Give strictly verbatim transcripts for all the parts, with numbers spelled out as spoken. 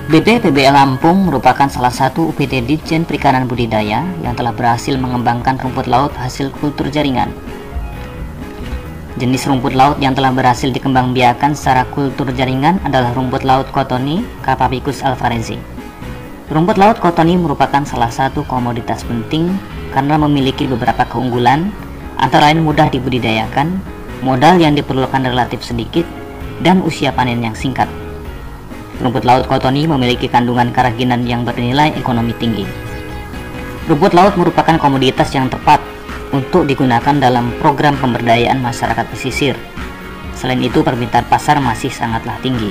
B B P B Lampung merupakan salah satu U P T Ditjen Perikanan Budidaya yang telah berhasil mengembangkan rumput laut hasil kultur jaringan. Jenis rumput laut yang telah berhasil dikembangbiakan secara kultur jaringan adalah rumput laut Cottoni Capabicus alvarezi. Rumput laut Cottoni merupakan salah satu komoditas penting karena memiliki beberapa keunggulan, antara lain mudah dibudidayakan, modal yang diperlukan relatif sedikit, dan usia panen yang singkat. Rumput laut Cottoni memiliki kandungan keraginan yang bernilai ekonomi tinggi. Rumput laut merupakan komoditas yang tepat untuk digunakan dalam program pemberdayaan masyarakat pesisir. Selain itu, permintaan pasar masih sangatlah tinggi.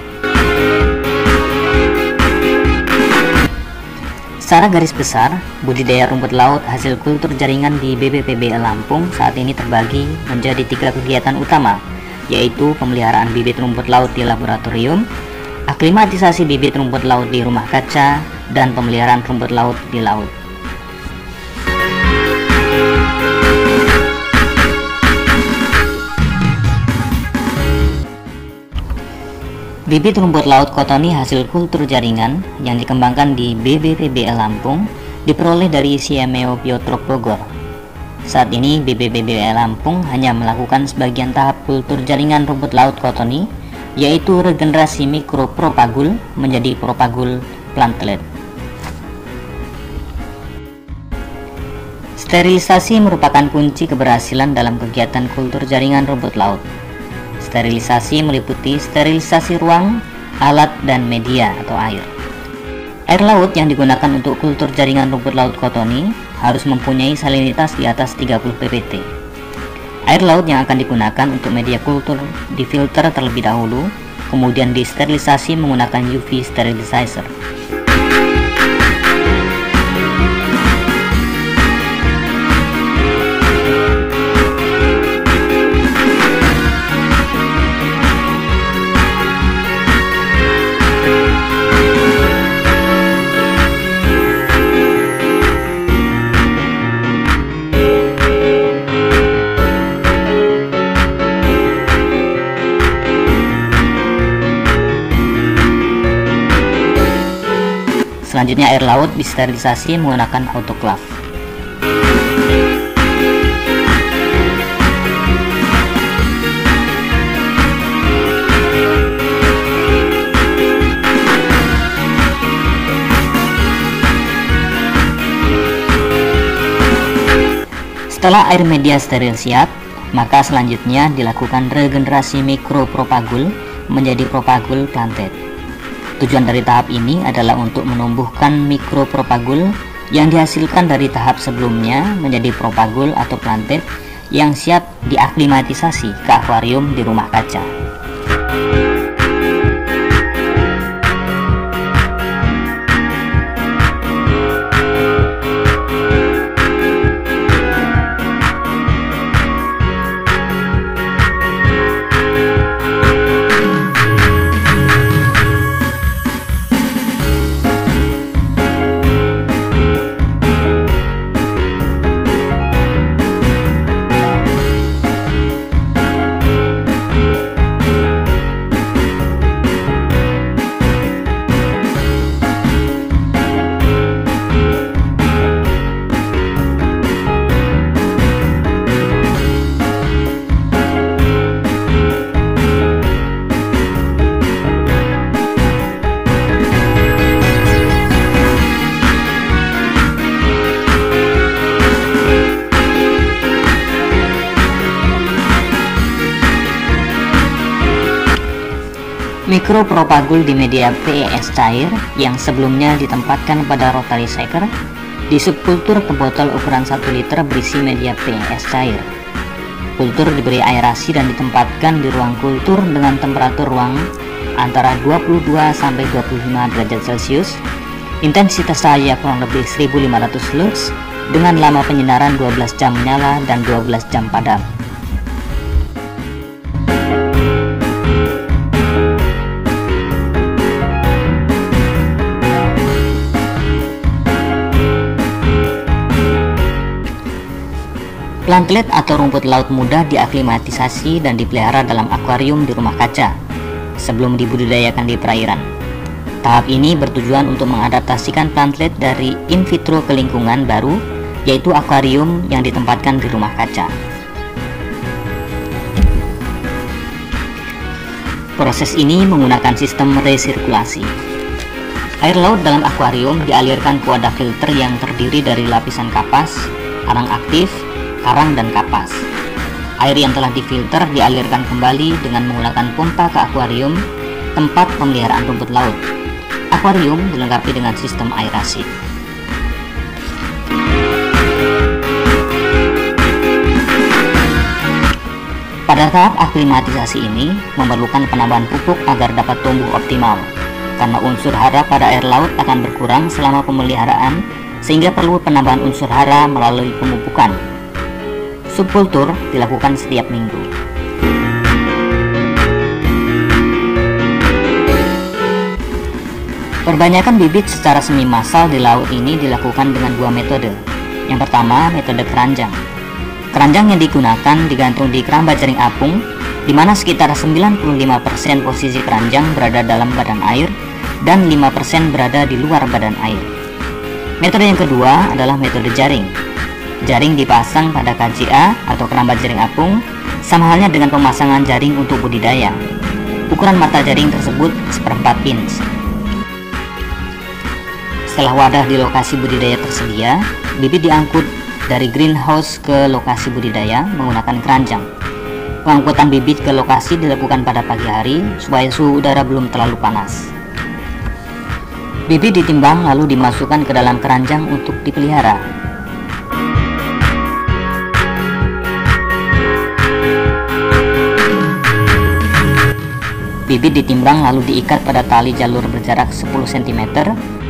Secara garis besar, budidaya rumput laut hasil kultur jaringan di B B P B Lampung saat ini terbagi menjadi tiga kegiatan utama, yaitu pemeliharaan bibit rumput laut di laboratorium, aklimatisasi bibit rumput laut di rumah kaca, dan pemeliharaan rumput laut di laut. Bibit rumput laut Cottoni hasil kultur jaringan yang dikembangkan di B B P B Lampung diperoleh dari Siameo Biotrop Bogor. Saat ini B B P B Lampung hanya melakukan sebagian tahap kultur jaringan rumput laut Cottoni, yaitu regenerasi mikropropagul menjadi propagul plantlet. Sterilisasi merupakan kunci keberhasilan dalam kegiatan kultur jaringan rumput laut. Sterilisasi meliputi sterilisasi ruang, alat, dan media atau air. Air laut yang digunakan untuk kultur jaringan rumput laut Cottoni harus mempunyai salinitas di atas tiga puluh p p t. Air laut yang akan digunakan untuk media kultur difilter terlebih dahulu, kemudian disterilisasi menggunakan U V sterilizer. Selanjutnya air laut disterilisasi menggunakan autoclave. Setelah air media steril siap, maka selanjutnya dilakukan regenerasi mikropropagul menjadi propagul plantet. Tujuan dari tahap ini adalah untuk menumbuhkan mikropropagul yang dihasilkan dari tahap sebelumnya menjadi propagul atau plantet yang siap diaklimatisasi ke akuarium di rumah kaca. Mikropropagul di media P E S cair yang sebelumnya ditempatkan pada rotary shaker di subkultur ke botol ukuran satu liter berisi media P E S cair. Kultur diberi aerasi dan ditempatkan di ruang kultur dengan temperatur ruang antara dua puluh dua sampai dua puluh lima derajat Celcius, intensitas cahaya kurang lebih seribu lima ratus lux dengan lama penyinaran dua belas jam menyala dan dua belas jam padam. Plantlet atau rumput laut muda diaklimatisasi dan dipelihara dalam akuarium di rumah kaca sebelum dibudidayakan di perairan. Tahap ini bertujuan untuk mengadaptasikan plantlet dari in vitro ke lingkungan baru, yaitu akuarium yang ditempatkan di rumah kaca. Proses ini menggunakan sistem resirkulasi. Air laut dalam akuarium dialirkan ke wadah filter yang terdiri dari lapisan kapas, arang aktif, karang, dan kapas. Air yang telah difilter dialirkan kembali dengan menggunakan pompa ke akuarium, tempat pemeliharaan rumput laut. Akuarium dilengkapi dengan sistem aerasi. Pada tahap aklimatisasi ini memerlukan penambahan pupuk agar dapat tumbuh optimal, karena unsur hara pada air laut akan berkurang selama pemeliharaan, sehingga perlu penambahan unsur hara melalui pemupukan. Subkultur dilakukan setiap minggu. Perbanyakan bibit secara semi massal di laut ini dilakukan dengan dua metode. Yang pertama, metode keranjang. Keranjang yang digunakan digantung di keramba jaring apung, di mana sekitar sembilan puluh lima persen posisi keranjang berada dalam badan air dan lima persen berada di luar badan air. Metode yang kedua adalah metode jaring. Jaring dipasang pada K J A atau keramba jaring apung, sama halnya dengan pemasangan jaring untuk budidaya. Ukuran mata jaring tersebut seperempat inch. Setelah wadah di lokasi budidaya tersedia, bibit diangkut dari greenhouse ke lokasi budidaya menggunakan keranjang. Pengangkutan bibit ke lokasi dilakukan pada pagi hari supaya suhu udara belum terlalu panas. Bibit ditimbang lalu dimasukkan ke dalam keranjang untuk dipelihara. Bibit ditimbang lalu diikat pada tali jalur berjarak sepuluh sentimeter.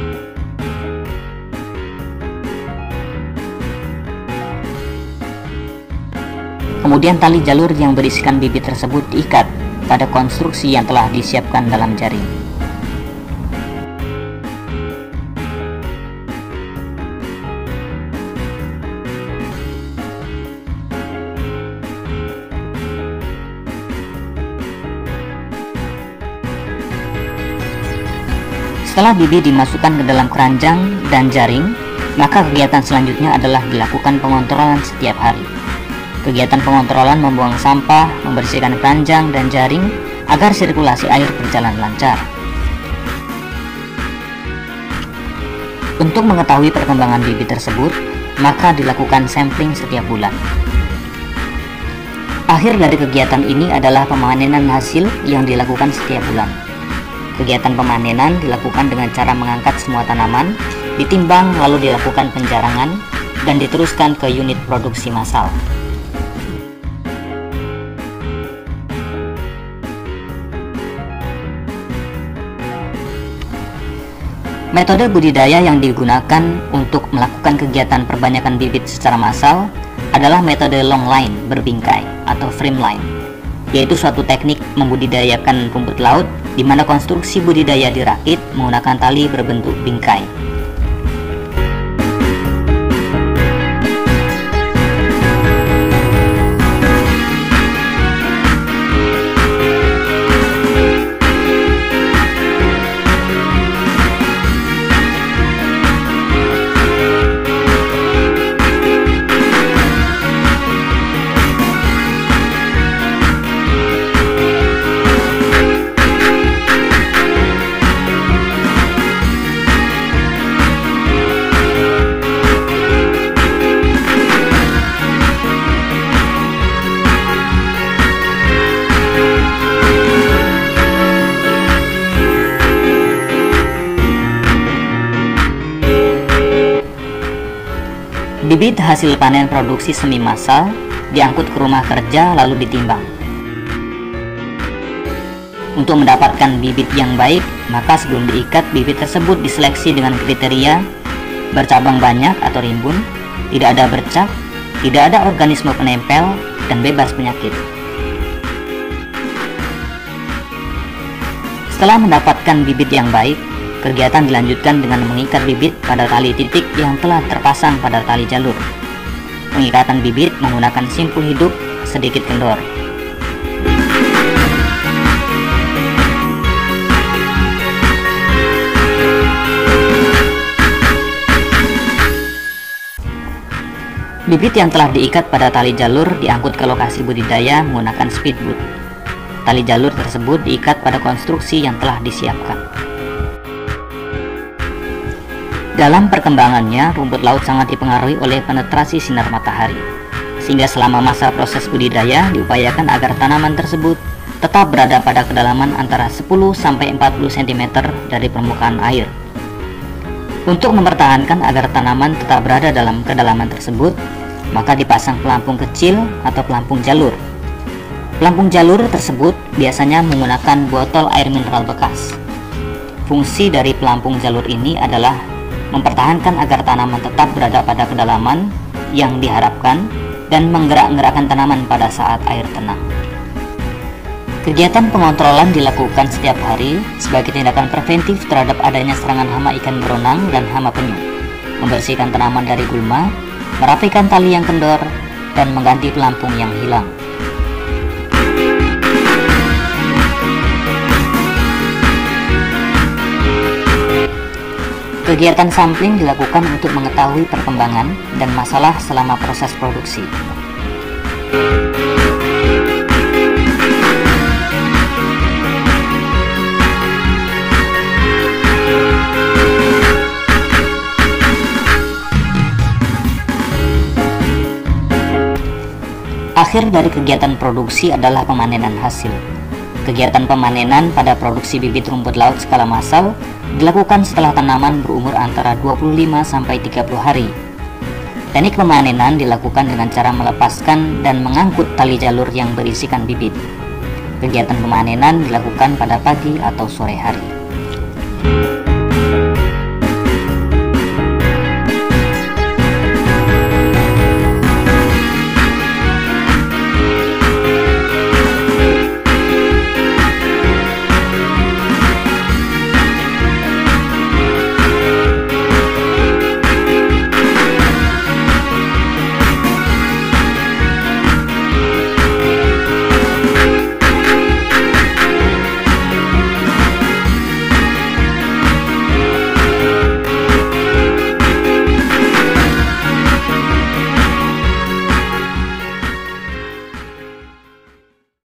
Kemudian tali jalur yang berisikan bibit tersebut diikat pada konstruksi yang telah disiapkan dalam jaring. Setelah bibit dimasukkan ke dalam keranjang dan jaring, maka kegiatan selanjutnya adalah dilakukan pengontrolan setiap hari. Kegiatan pengontrolan membuang sampah, membersihkan keranjang dan jaring agar sirkulasi air berjalan lancar. Untuk mengetahui perkembangan bibit tersebut, maka dilakukan sampling setiap bulan. Akhir dari kegiatan ini adalah pemanenan hasil yang dilakukan setiap bulan. Kegiatan pemanenan dilakukan dengan cara mengangkat semua tanaman, ditimbang lalu dilakukan penjarangan, dan diteruskan ke unit produksi massal. Metode budidaya yang digunakan untuk melakukan kegiatan perbanyakan bibit secara massal adalah metode long line berbingkai atau frame line, yaitu suatu teknik membudidayakan rumput laut di mana konstruksi budidaya dirakit menggunakan tali berbentuk bingkai. Bibit hasil panen produksi semi massal diangkut ke rumah kerja lalu ditimbang. Untuk mendapatkan bibit yang baik, maka sebelum diikat, bibit tersebut diseleksi dengan kriteria bercabang banyak atau rimbun, tidak ada bercak, tidak ada organisme penempel, dan bebas penyakit. Setelah mendapatkan bibit yang baik, kegiatan dilanjutkan dengan mengikat bibit pada tali titik yang telah terpasang pada tali jalur. Pengikatan bibit menggunakan simpul hidup sedikit kendor. Bibit yang telah diikat pada tali jalur diangkut ke lokasi budidaya menggunakan speedboat. Tali jalur tersebut diikat pada konstruksi yang telah disiapkan. Dalam perkembangannya, rumput laut sangat dipengaruhi oleh penetrasi sinar matahari, sehingga selama masa proses budidaya diupayakan agar tanaman tersebut tetap berada pada kedalaman antara sepuluh sampai empat puluh sentimeter dari permukaan air. Untuk mempertahankan agar tanaman tetap berada dalam kedalaman tersebut, maka dipasang pelampung kecil atau pelampung jalur. Pelampung jalur tersebut biasanya menggunakan botol air mineral bekas. Fungsi dari pelampung jalur ini adalah mempertahankan agar tanaman tetap berada pada kedalaman yang diharapkan dan menggerak-gerakkan tanaman pada saat air tenang. Kegiatan pengontrolan dilakukan setiap hari sebagai tindakan preventif terhadap adanya serangan hama ikan beronang dan hama penyu, membersihkan tanaman dari gulma, merapikan tali yang kendor, dan mengganti pelampung yang hilang. Kegiatan sampling dilakukan untuk mengetahui perkembangan dan masalah selama proses produksi. Akhir dari kegiatan produksi adalah pemanenan hasil. Kegiatan pemanenan pada produksi bibit rumput laut skala massal dilakukan setelah tanaman berumur antara dua puluh lima sampai tiga puluh hari. Teknik pemanenan dilakukan dengan cara melepaskan dan mengangkut tali jalur yang berisikan bibit. Kegiatan pemanenan dilakukan pada pagi atau sore hari.